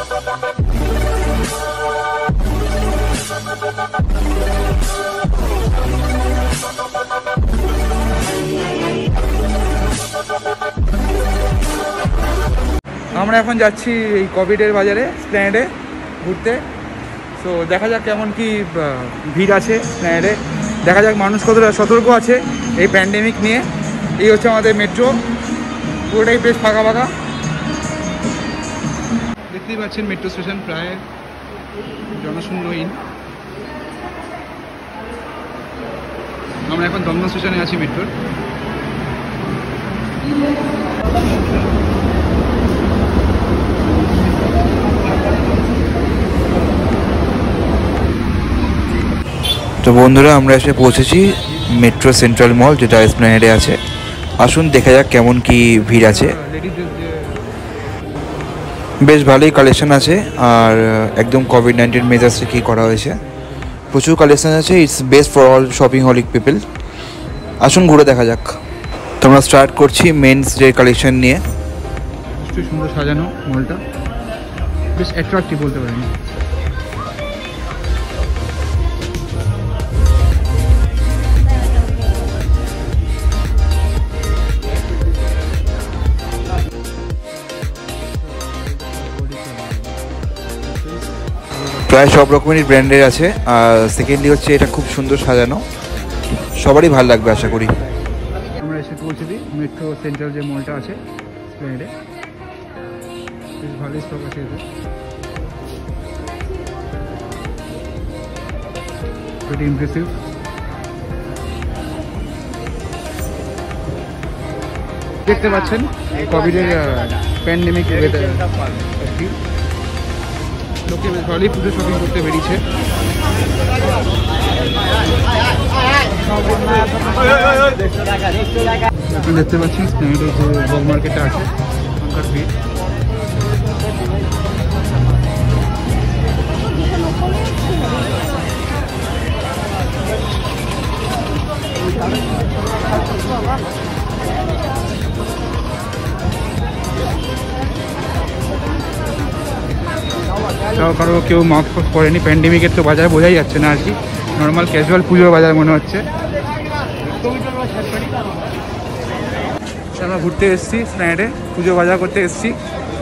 আমরা এখন যাচ্ছি এই কোভিডের বাজারে স্প্ল্যানেডে ঘুরতে। তো দেখা যাক কেমন কি ভিড় আছে স্প্ল্যানেডে, দেখা যাক মানুষ কতটা সতর্ক আছে এই প্যান্ডেমিক নিয়ে। এই হচ্ছে আমাদের মেট্রো, পুরোটাই বেশ ফাঁকা ফাঁকা। দেখতেই পাচ্ছেন মেট্রো স্টেশন প্রায় জনশূন্যহীন। আমরা এখন দমদম স্টেশনে আছি মেট্রোর। তো বন্ধুরা, আমরা এসে পৌঁছেছি মেট্রো সেন্ট্রাল মল, যেটা এসপ্ল্যানেডে আছে। আসুন দেখা যাক কেমন কি ভিড় আছে। বেশ ভালোই কালেকশন আছে, আর একদম কোভিড-19 মেজার্সে কী করা হয়েছে, প্রচুর কালেকশন আছে। It's best for all shopaholic people. আসুন ঘুরে দেখা যাক। তোমরা স্টার্ট করছি মেন্স ডে কালেকশন নিয়ে। সুন্দর সাজানো মলটা, বেশ অ্যাট্রাক্টিভ বলতে পারেন। প্রায় সব রকমেরই ব্র্যান্ডের আছে। আর সেকেন্ডলি হচ্ছে এটা খুব সুন্দর সাজানো, সবারই ভালো লাগবে আশা করি। আমরা এসে পৌঁছেছি মেট্রো সেন্ট্রাল যে মলটা আছে স্প্ল্যানেডে, বেশ ভালোই স্টক আছে এতে, ভেরি ইমপ্রেসিভ। দেখতে পাচ্ছেন কোভিডের প্যান্ডেমিক লোকে বেশ ভালোই পুজো শপিং করতে বেরিয়েছে। আপনি দেখতে পাচ্ছেন স্প্ল্যানেডের যে বল মার্কেটটা আছে, ওখানকার ভিড়। কারো কেউ মাস্ক পরেনি, প্যান্ডেমিকের তো বাজার বোঝাই যাচ্ছে না আর কি, নর্মাল ক্যাজুয়াল পুজোর বাজার মনে হচ্ছে। আমরা ঘুরতে এসেছি স্প্ল্যানেডে, পুজো বাজার করতে এসেছি।